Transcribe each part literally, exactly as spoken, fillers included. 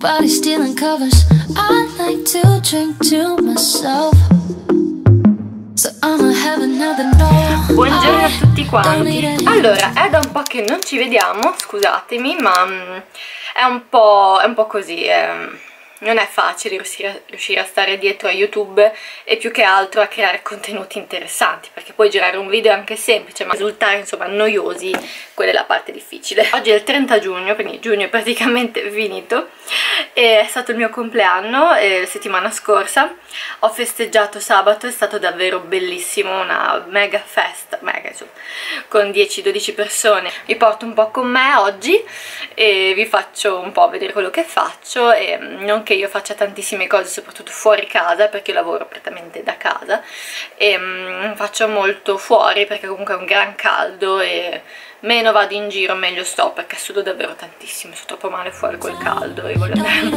Nobody stealing covers. I like to drink to myself. So I'ma have another no. Buongiorno a tutti quanti. Allora, è da un po' che non ci vediamo, scusatemi, ma um, è un po', è un po' così. Um, non è facile riuscire a, riuscire a stare dietro a YouTube e più che altro a creare contenuti interessanti, perché poi girare un video è anche semplice, ma risultare insomma noiosi, quella è la parte difficile. Oggi è il trenta giugno, quindi giugno è praticamente finito, e è stato il mio compleanno e la settimana scorsa ho festeggiato sabato, è stato davvero bellissimo, una mega festa, mega insomma, con dieci dodici persone. Vi porto un po' con me oggi e vi faccio un po' vedere quello che faccio, e non che io faccia tantissime cose, soprattutto fuori casa, perché io lavoro prettamente da casa e um, faccio molto fuori perché comunque è un gran caldo e meno vado in giro meglio sto, perché sudo davvero tantissimo, sto troppo male fuori col caldo e voglio andare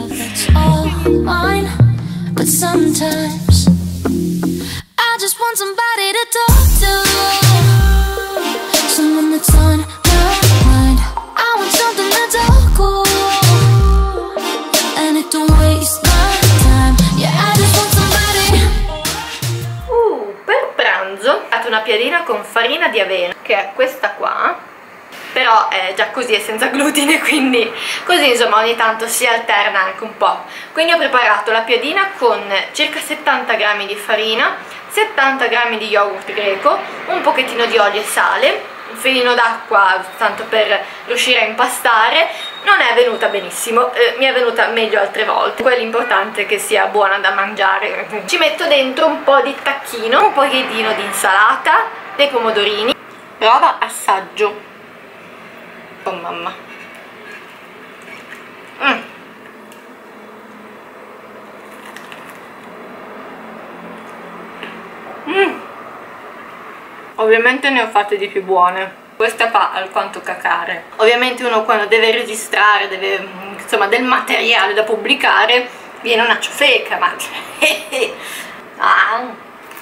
Uh, per pranzo ho fatto una piadina con farina di avena, che è questa qua, però è già così, è senza glutine, quindi così insomma ogni tanto si alterna anche un po'. Quindi ho preparato la piadina con circa settanta grammi di farina, settanta grammi di yogurt greco, un pochettino di olio e sale, un filino d'acqua tanto per riuscire a impastare. Non è venuta benissimo, eh, mi è venuta meglio altre volte, quello importante è che sia buona da mangiare. Ci metto dentro un po' di tacchino, un pochettino di insalata, dei pomodorini. Prova assaggio. Oh mamma. Mm. Mm. Ovviamente ne ho fatte di più buone. Questa fa alquanto cacare. Ovviamente uno quando deve registrare, deve insomma del materiale da pubblicare, viene una ciofeca, ma ah.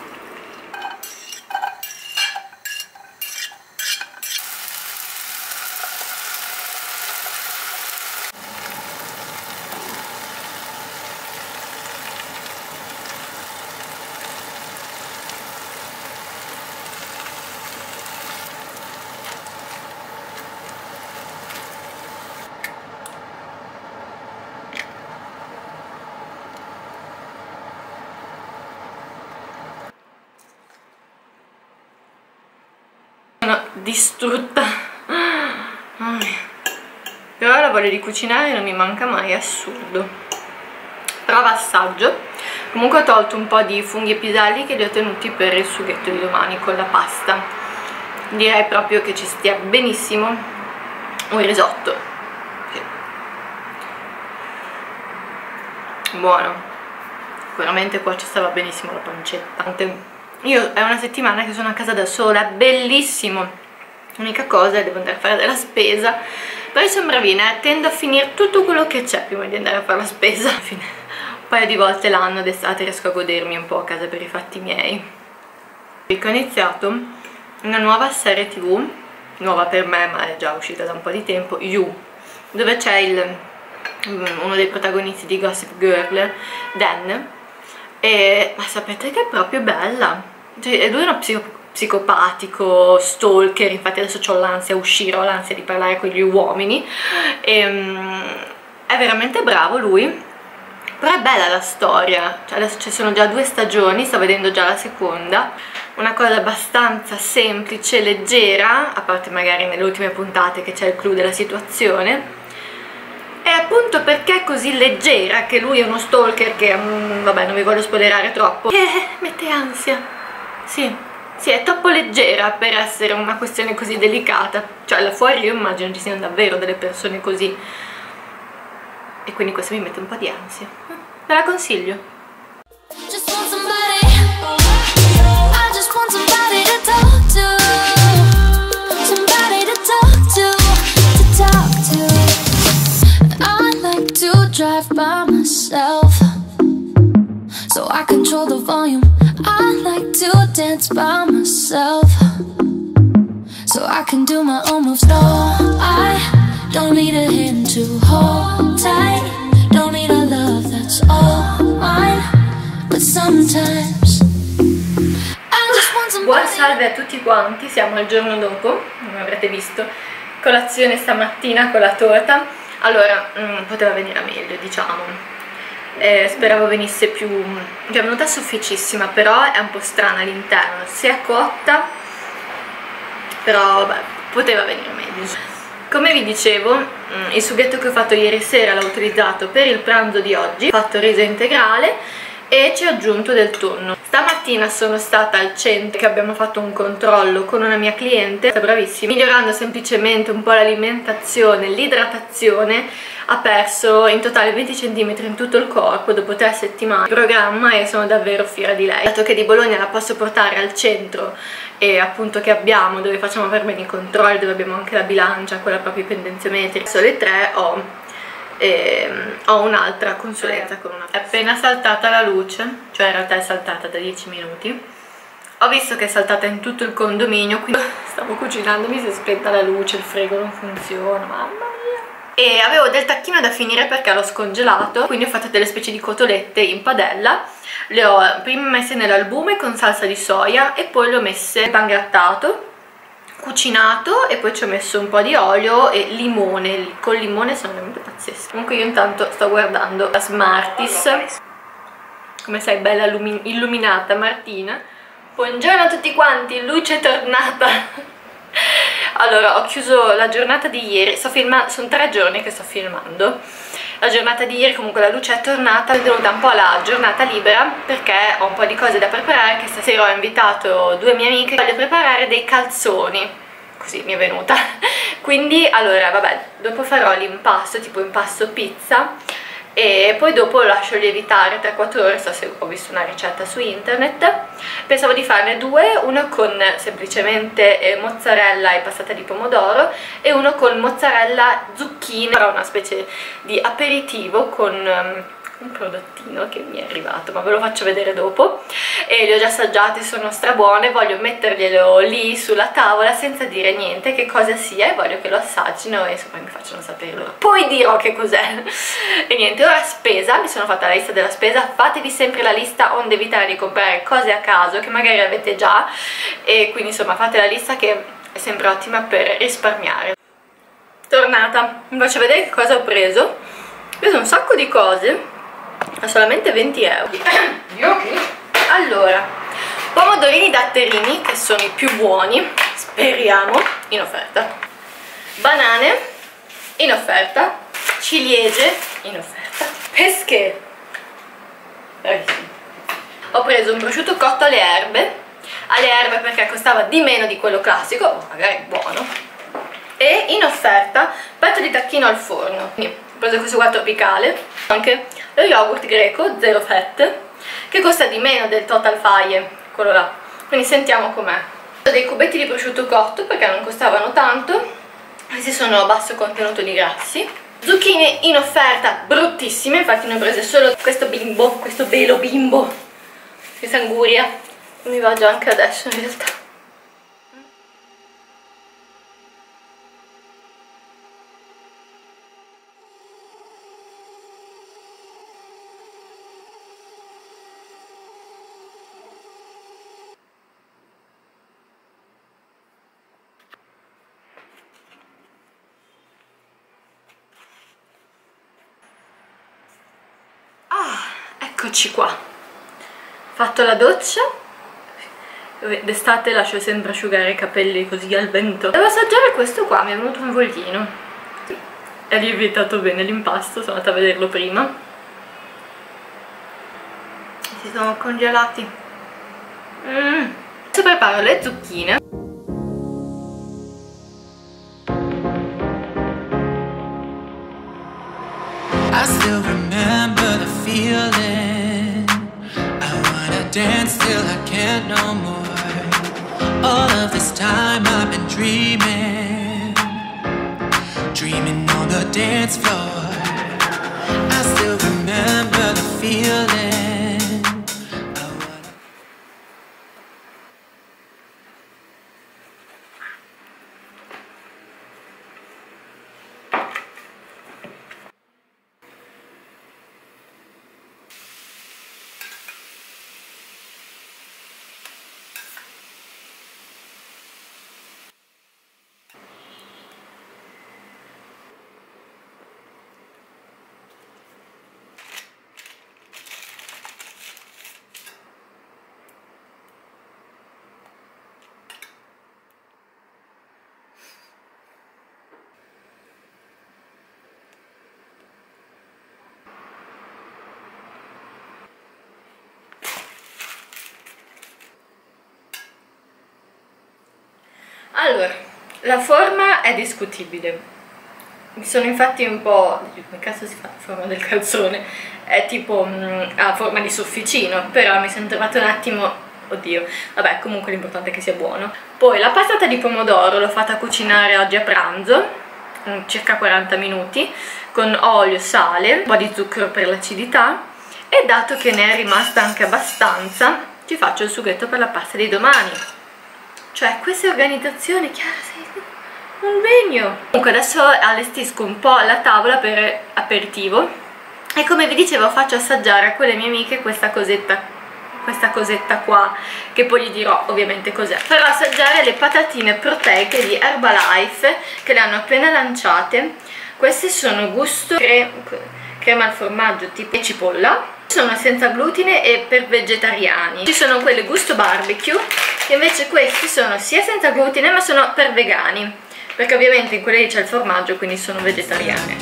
Sono distrutta, però la voglia di cucinare non mi manca mai, è assurdo. Prova assaggio. Comunque ho tolto un po' di funghi e piselli che li ho tenuti per il sughetto di domani con la pasta. Direi proprio che ci stia benissimo un risotto. Buono, veramente qua ci stava benissimo la pancetta. Io è una settimana che sono a casa da sola, bellissimo. L'unica cosa è che devo andare a fare della spesa, poi sono bravina, eh, tendo a finire tutto quello che c'è prima di andare a fare la spesa. Un paio di volte l'anno d'estate riesco a godermi un po' a casa per i fatti miei. Ho iniziato una nuova serie tv, nuova per me ma è già uscita da un po' di tempo, You, dove c'è il uno dei protagonisti di Gossip Girl, Dan, e ma sapete che è proprio bella, cioè, lui è uno psico psicopatico, stalker, infatti adesso ho l'ansia a uscire, ho l'ansia di parlare con gli uomini, e, um, è veramente bravo lui, però è bella la storia, cioè, adesso ci sono già due stagioni, sto vedendo già la seconda, una cosa abbastanza semplice, leggera, a parte magari nelle ultime puntate che c'è il clou della situazione. E appunto perché è così leggera, che lui è uno stalker che, mm, vabbè non vi voglio spoilerare troppo, eh, mette ansia, sì, sì, è troppo leggera per essere una questione così delicata, cioè là fuori io immagino ci siano davvero delle persone così, e quindi questo mi mette un po' di ansia, ve la consiglio. Drive by myself, so I control the volume. I like to dance by myself, so I can do my own moves. No, I don't need a hand to hold tight. times. I just want some Buon salve a tutti quanti, siamo il giorno dopo, come avrete visto, colazione stamattina con la torta. Allora, mh, poteva venire meglio, diciamo. Eh, speravo venisse più... cioè è venuta sofficissima, però è un po' strana all'interno, si è cotta, però vabbè, poteva venire meglio. Come vi dicevo, il sughetto che ho fatto ieri sera l'ho utilizzato per il pranzo di oggi. Ho fatto riso integrale e ci ho aggiunto del tonno. Stamattina sono stata al centro, che abbiamo fatto un controllo con una mia cliente, è bravissima, migliorando semplicemente un po' l'alimentazione, l'idratazione. Ha perso in totale venti centimetri in tutto il corpo dopo tre settimane di programma e sono davvero fiera di lei. Dato che di Bologna la posso portare al centro e appunto che abbiamo, dove facciamo per bene i controlli, dove abbiamo anche la bilancia, quella proprio i pendenziometri, sono le tre, ho, ehm, ho un'altra consulenza con una... È appena saltata la luce, cioè in realtà è saltata da dieci minuti. Ho visto che è saltata in tutto il condominio, quindi stavo cucinando, mi si è spenta la luce, il frigo non funziona, mamma mia. E avevo del tacchino da finire perché l'ho scongelato, quindi ho fatto delle specie di cotolette in padella. Le ho prima messe nell'albume con salsa di soia e poi le ho messe in pangrattato, cucinato, e poi ci ho messo un po' di olio e limone. Col limone sono veramente pazzesche. Comunque io intanto sto guardando la Smarties, come sei bella illuminata Martina. Buongiorno a tutti quanti, luce tornata. Allora, ho chiuso la giornata di ieri, sto filmando, sono tre giorni che sto filmando. La giornata di ieri comunque la luce è tornata, è venuta un po' la giornata libera perché ho un po' di cose da preparare, che stasera ho invitato due mie amiche, voglio preparare dei calzoni, così mi è venuta. Quindi, allora, vabbè, dopo farò l'impasto, tipo impasto pizza, e poi dopo lo lascio lievitare tre quattro ore. So se ho visto una ricetta su internet. Pensavo di farne due, uno con semplicemente eh, mozzarella e passata di pomodoro e uno con mozzarella zucchine. Farò una specie di aperitivo con um, un prodottino che mi è arrivato, ma ve lo faccio vedere dopo. E li ho già assaggiati, sono strabuone, voglio metterglielo lì sulla tavola senza dire niente che cosa sia, e voglio che lo assaggino e insomma mi facciano sapere loro. Poi dirò che cos'è. E niente, ora spesa, mi sono fatta la lista della spesa. Fatevi sempre la lista onde evitare di comprare cose a caso che magari avete già, e quindi insomma fate la lista, che è sempre ottima per risparmiare. Tornata, vi faccio vedere che cosa ho preso. Ho preso un sacco di cose a solamente venti euro. Allora, pomodorini datterini, che sono i più buoni, speriamo, in offerta. Banane in offerta. Ciliegie in offerta. Pesche. Bravissimo. Ho preso un prosciutto cotto alle erbe, alle erbe perché costava di meno di quello classico, ma magari buono. E in offerta petto di tacchino al forno. Quindi ho preso questo qua tropicale, anche lo yogurt greco zero fat, che costa di meno del Total Fire, quello là. Quindi sentiamo com'è. Ho preso dei cubetti di prosciutto cotto perché non costavano tanto, questi sono a basso contenuto di grassi. Zucchine in offerta bruttissime, infatti ne ho prese solo questo bimbo, questo velo bimbo, si sanguria, mi va già anche adesso in realtà. Eccoci qua, fatto la doccia, d'estate lascio sempre asciugare i capelli così al vento. Devo assaggiare questo qua, mi è venuto un voglino, è lievitato bene l'impasto, sono andata a vederlo prima, si sono congelati. Mm. Adesso preparo le zucchine. I still remember the feeling. I wanna dance till I can't no more. All of this time I've been dreaming, dreaming on the dance floor. I still remember the feeling. I wanna... Allora, la forma è discutibile. Mi sono infatti un po'... come cazzo si fa la forma del calzone? È tipo mh, a forma di sofficino, però mi sono trovata un attimo... oddio, vabbè, comunque l'importante è che sia buono. Poi la passata di pomodoro l'ho fatta cucinare oggi a pranzo, circa quaranta minuti, con olio, sale, un po' di zucchero per l'acidità, e dato che ne è rimasta anche abbastanza, ci faccio il sughetto per la pasta di domani. Cioè, queste organizzazioni, Chiara, sei un genio! Comunque adesso allestisco un po' la tavola per aperitivo e, come vi dicevo, faccio assaggiare a quelle mie amiche questa cosetta questa cosetta qua, che poi gli dirò ovviamente cos'è. Farò assaggiare le patatine proteiche di Herbalife, che le hanno appena lanciate. Queste sono gusto cre crema al formaggio tipo cipolla, sono senza glutine e per vegetariani. Ci sono quelle gusto barbecue, che invece questi sono sia senza glutine ma sono per vegani, perché ovviamente in quelle lì c'è il formaggio, quindi sono vegetariane.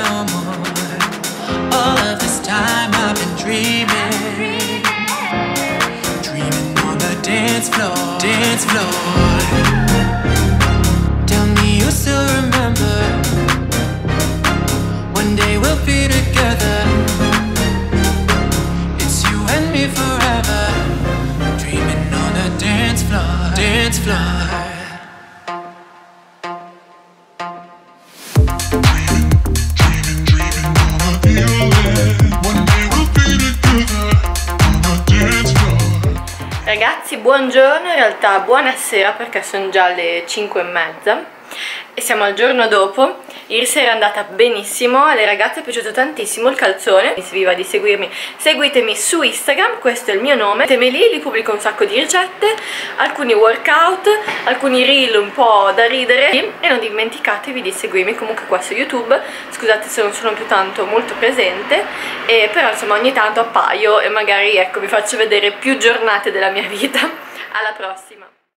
Dance floor, dance floor. Tell me you still remember. One day we'll be together. It's you and me forever. Dreaming on the dance floor, dance floor. Dreaming, dreaming, dreaming on a feeling. One day we'll be together on the dance floor. Ragazzi, buongiorno, in realtà buonasera, perché sono già le cinque e mezza e siamo al giorno dopo. Ieri sera è andata benissimo, alle ragazze è piaciuto tantissimo il calzone. Se vi va di seguirmi, seguitemi su Instagram, questo è il mio nome, mettetemi lì, li pubblico un sacco di ricette, alcuni workout, alcuni reel un po' da ridere, e non dimenticatevi di seguirmi comunque qua su YouTube. Scusate se non sono più tanto molto presente, e però insomma ogni tanto appaio e magari, ecco, vi faccio vedere più giornate della mia vita. Alla prossima!